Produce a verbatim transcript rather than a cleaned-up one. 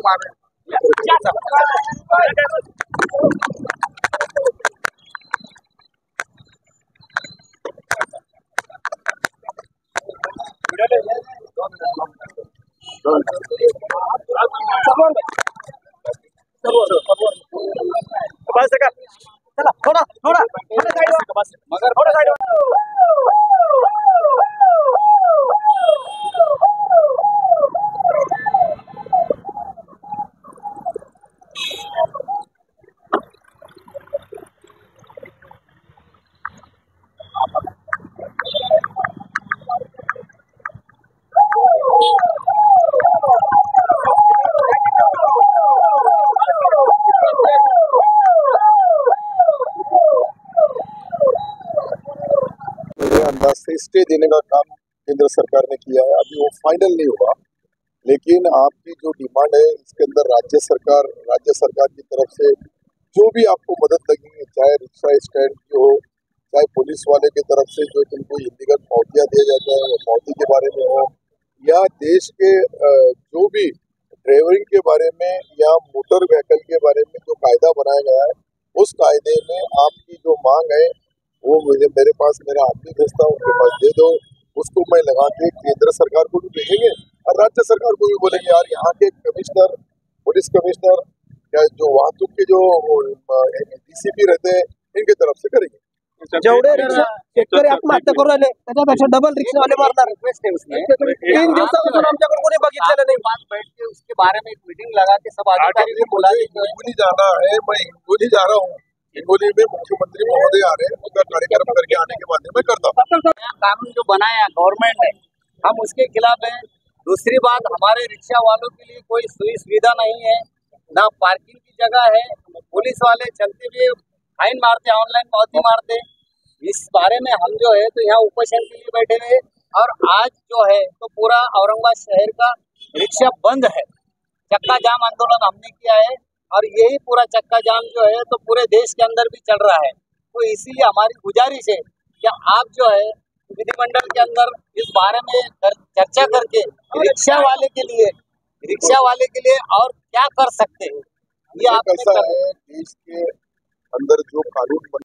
मार रहे चला थोड़ा थोड़ा मगर थोड़ा साइड अंदाज से स्टे देने का काम केंद्र सरकार ने किया है। अभी वो फाइनल नहीं हुआ, लेकिन आपकी जो डिमांड है इसके अंदर राज्य सरकार राज्य सरकार की तरफ से जो भी आपको मदद लगेगी, चाहे रिक्शा स्टैंड की हो, चाहे पुलिस वाले की तरफ से जो तुमको इलीगल पावतियाँ दिया जाता है वो पावती के बारे में हो, या देश के जो भी ड्राइवरिंग के बारे में या मोटर व्हीकल के बारे में जो कायदा बनाया गया है, उस कायदे में आपकी जो मांग है वो मुझे मेरे पास मेरा आदमी भेजता हूँ, उनके पास दे दो। उसको मैं लगा के केंद्र सरकार को भी भेजेंगे और राज्य सरकार को भी बोलेंगे यार यहाँ के कमिश्नर, पुलिस कमिश्नर या जो वाहतूक के जो डीसीपी रहते हैं इनके तरफ से करेंगे। जेवढे रिक्षा शेतकरी आत्महत्या करू राहिले त्याच्यापेक्षा डबल रिक्षावाले मारणार तीन दिवसापासून आमच्याकडे कोणी बघितलेलं नहीं। बात बैठ के उसके बारे में एक मीटिंग लगा के सब अधिकारी को बुला के हिंगोली जाना है, मैं हिंगोली जा रहा हूँ। हिंगोली में मुख्यमंत्री महोदय आ रहे हैं, उनका कार्यक्रम करके आने के बाद मैं करता हूँ। कानून जो बनाया गवर्नमेंट ने, हम उसके खिलाफ हैं। दूसरी बात, हमारे रिक्शा वालों के लिए कोई सुई सुविधा नहीं है, ना पार्किंग की जगह है। पुलिस वाले चलते हुए फाइन मारते, ऑनलाइन पावती मारते। इस बारे में हम जो है तो यहाँ उपोषण के लिए बैठे हुए, और आज जो है तो पूरा औरंगाबाद शहर का रिक्शा बंद है। चक्का जाम आंदोलन हमने किया है, और यही पूरा चक्का जाम जो है तो पूरे देश के अंदर भी चल रहा है। तो इसीलिए हमारी गुजारिश है कि आप जो है विधिमंडल के अंदर इस बारे में चर्चा करके रिक्शा वाले के लिए रिक्शा वाले के लिए और क्या कर सकते हैं, ये आप कैसा है देश के अंदर जो कानून